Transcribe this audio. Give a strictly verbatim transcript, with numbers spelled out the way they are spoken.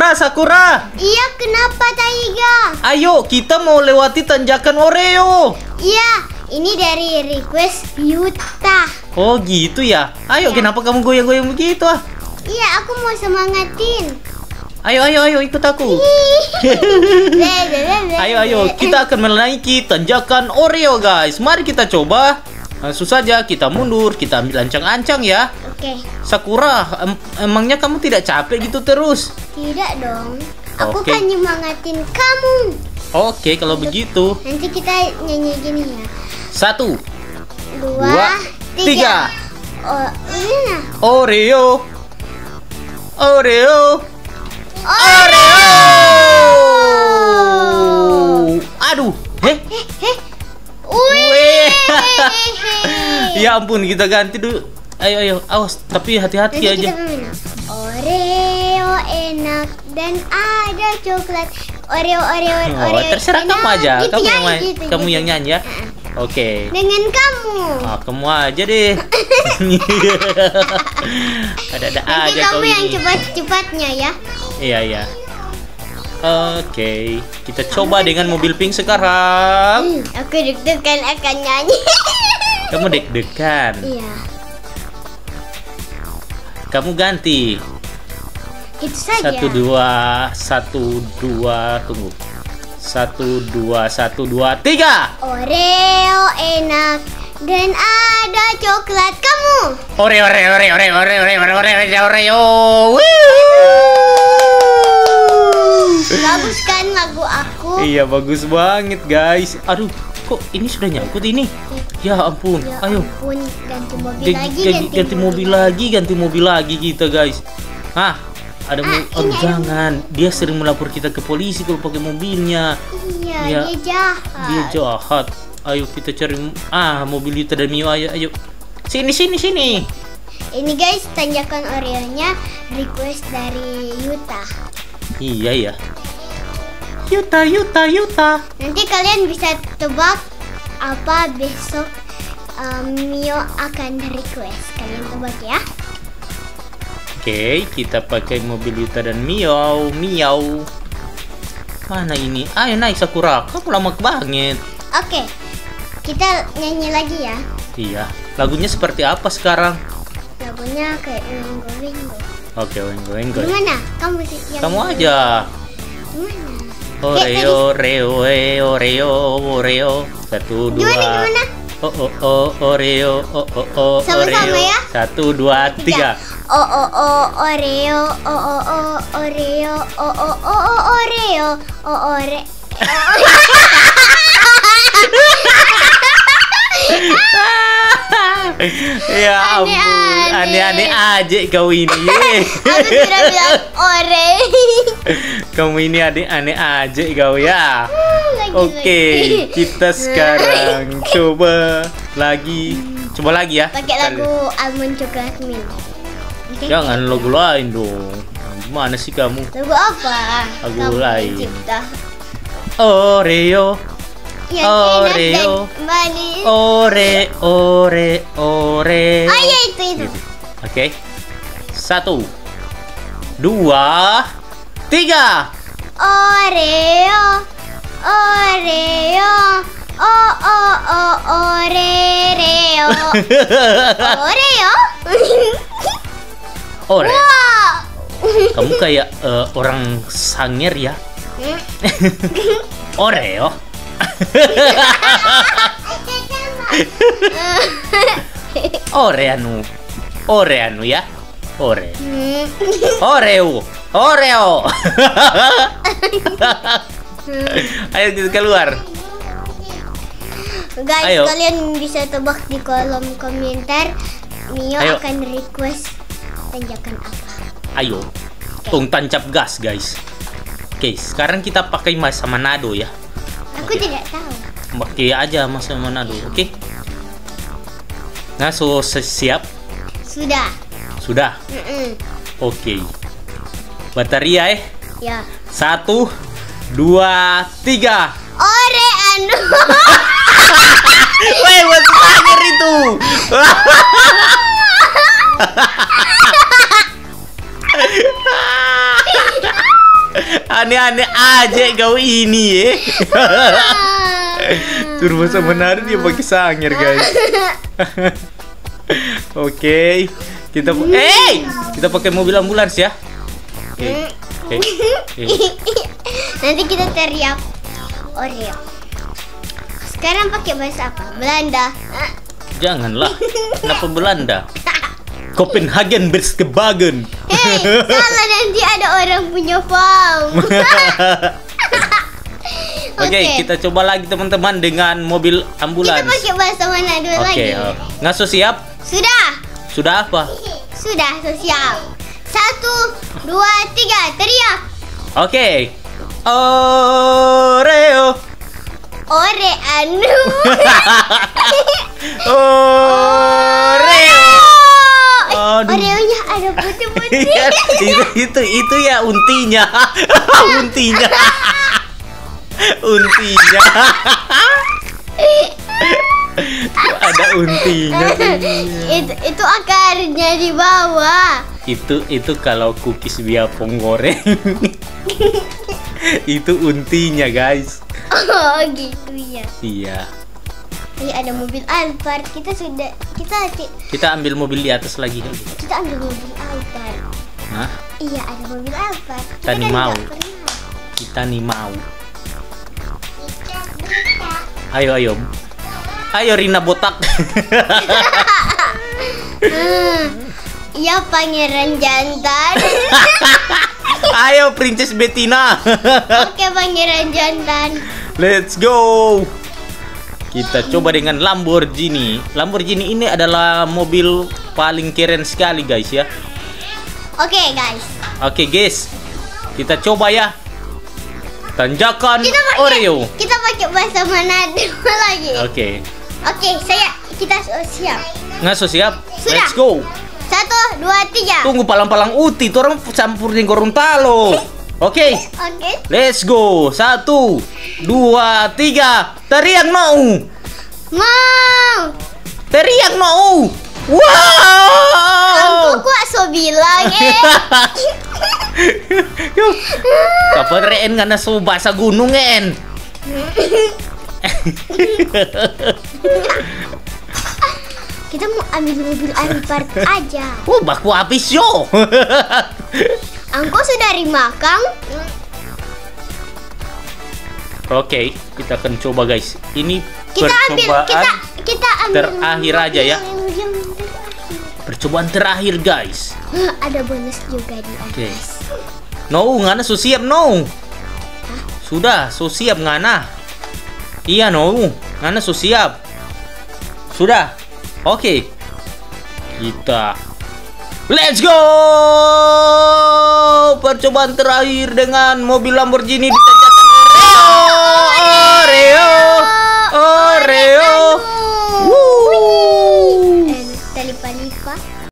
Sakura, Sakura. Iya, kenapa Taiga? Ayo, kita mau lewati tanjakan Oreo. Iya, ini dari request Yuta. Oh gitu ya. Ayo, Ya. kenapa kamu goyang-goyang begitu ah? Iya, aku mau semangatin. Ayo, ayo, ayo, ikut aku. Ayo, ayo, kita akan menaiki tanjakan Oreo, guys. Mari kita coba. Langsung saja kita mundur, kita ambil ancang-ancang ya. Oke. Sakura, em- emangnya kamu tidak capek gitu terus? Tidak dong. Aku Oke. kan nyemangatin kamu. Oke, kalau begitu. Nanti kita nyanyi gini ya. Satu, Dua, dua, tiga. tiga. Oh, ini nah. Oreo. Oreo. Oreo. Aduh, heh. Heh. Wih. Weh. Ya ampun, kita ganti dulu. Ayo, ayo, awas. Tapi hati-hati Nanti aja. kita main. Oreo enak dan ada coklat. Oreo, Oreo, Oh, Oreo. terserah enak. kamu aja. Gitu Kamu ya, yang main, gitu, kamu gitu. yang nyanyi ya. Uh-uh. Oke. Dengan kamu. Ah, kamu aja deh. Ada-ada Nanti aja kamu kau yang ini. cepat-cepatnya ya. Iya, iya. Oke, kita coba dengan mobil pink sekarang. Hmm, aku deg-degan akan nyanyi. Kamu deg-degan. Iya. Kamu ganti. Itu saja. Satu dua, satu dua, tunggu. Satu dua, satu dua, tiga. Oreo enak dan ada coklat kamu. Oreo, Oreo, Oreo, Oreo, Oreo, Oreo, Oreo, Oreo, Oreo. Bagus kan lagu aku? Iya, bagus banget guys. Aduh, kok ini sudah nyangkut ini? Ya ampun. Ya Ayo. ampun, ganti mobil Ganti, lagi, ganti, ganti mobil lagi, ganti mobil lagi kita guys. Hah? Ada Ah, mo- ini aduh, ada- jangan. Dia sering melapor kita ke polisi kalau pakai mobilnya. Iya, Ya, dia jahat. Dia jahat. Ayo kita cari ah mobil Yuta dan Mio, ayo ayo. Sini sini sini. Ini guys, tanjakan Oreo-nya request dari Yuta. Iya ya. Yuta Yuta Yuta. Nanti kalian bisa tebak apa besok um, Mio akan request. Kalian tebak ya. Oke, kita pakai mobil Yuta dan Mio. Mio. Mana ini? Ayo naik Sakura. Kamu lama banget. Oke, kita nyanyi lagi ya. Iya. Lagunya seperti apa sekarang? Lagunya kayak Ringo Ringo. Oke, wenggo wenggo. Gimana? Kamu sih yang Kamu aja. Gimana? Oreo, Oreo, Oreo, Oreo, Oreo. Satu, dua. Gimana gimana? Oh, oh, oh, Oreo, oh, oh, oh, Sama-sama Oreo. ya. Satu, dua, tiga. Oh oh oh Oreo, oh oh oh Oreo, oh oh oh oh Oreo, oh ore. Ya ampun, Aneh-aneh. aneh-aneh aja kau ini. Aku sudah bilang ore. Kamu ini aneh-aneh aja kau ya. Lagi, Oke, lagi. kita sekarang coba lagi. Coba lagi ya. Pakai lagu Almond Coklat Milk. Oke? Jangan lagu lain dong. Gimana sih kamu? Lagu apa? Lagu Kamu lain. pencipta. Oreo, Yang enak Oreo. dan manis. ore, ore, ore. Oh iya itu itu. Gitu. Oke. Satu, dua, tiga. Oreo, Oreo, oh oh oh Oreo, Oreo. Ore. Wow. Kamu kayak eh, orang Sangir ya. Oreo. Oreanu. Oreanu ya. Ore. Oreo. Oreo. Ayo kita keluar. Guys, Ayo. kalian bisa tebak di kolom komentar Mio Ayo. akan request tanjakan apa. Ayo. Tung tancap gas, guys. Oke, sekarang kita pakai masa Manado ya. Aku tidak tahu. Pakai aja masa Manado, oke? Nah, so si- siap? Sudah. Sudah. Mm-mm. Oke. Bateria eh. Ya. Satu, dua, tiga. Ore anu. Weh, masih Sangir itu. Aneh-aneh aja kau ini ya. Turbo sebenarnya dia pakai sangir guys. Oke, kita eh kita pakai mobil ambulans ya. Oke. Okay. Okay. Nanti kita teriak Oreo. Sekarang pakai bahasa apa? Belanda. Janganlah. Kenapa Belanda? Copenhagen Berskabagen. Hei, salah, nanti ada orang punya farm. Oke, okay, kita coba lagi teman-teman dengan mobil ambulans. Kita pakai bahasa mana dulu okay, lagi? Oh. Ngaso siap? Sudah. Sudah apa? Sudah, so siap. Satu, dua, tiga, teriak. Oke. Okay. Oreo. Ore anu. Oreo. Aduh. Oreonya ada putih-putih. itu itu itu ya untinya. untinya. untinya. Ada untinya. itu itu akarnya di bawah. Itu itu kalau cookies biapong goreng. Itu untinya, guys. Oh, gitu ya. Iya. Ini ada mobil Alphard. Kita sudah kita kita ambil mobil di atas lagi. Kita ambil mobil Alphard. Hah? Iya, ada mobil Alphard. Kita nih mau. Kita nih mau. Ayo, ayo. Ayo Rina botak. Iya, pangeran jantan. Ayo Princess Bettina. Oke, pangeran jantan. Let's go. Kita coba dengan Lamborghini. Lamborghini ini adalah mobil paling keren sekali guys ya. Oke guys. Oke guys. Kita coba ya. Tanjakan Kita pakai, Oreo. Kita pakai bahasa mana dulu lagi? Oke. Oke, saya kita siap. Ngaso siap? Sudah. Let's go. Satu, dua, tiga. Tunggu palang-palang uti, itu orang campur dengan Gorontalo. Oke. Oke. Let's go. Satu, dua, tiga. Teriak no. Mau. Teriak no. Wow. Aku kuat so bilang eh. Yuk. Kapan reen ngana so bahasa gunung en. Kita mau ambil mobil Alphard aja. Oh, baku habis yo. Angko sudah dimakan. Oke, kita akan coba guys. Ini Kita ambil percobaan kita kita ambil terakhir aja ya. Percobaan terakhir guys. Ada bonus juga di atas. Oke. No, ngana so siap no. Sudah, so siap ngana. Iya no, ngana so siap. Sudah. Oke. Kita let's go. Percobaan terakhir dengan mobil Lamborghini di tanjakan Oreo.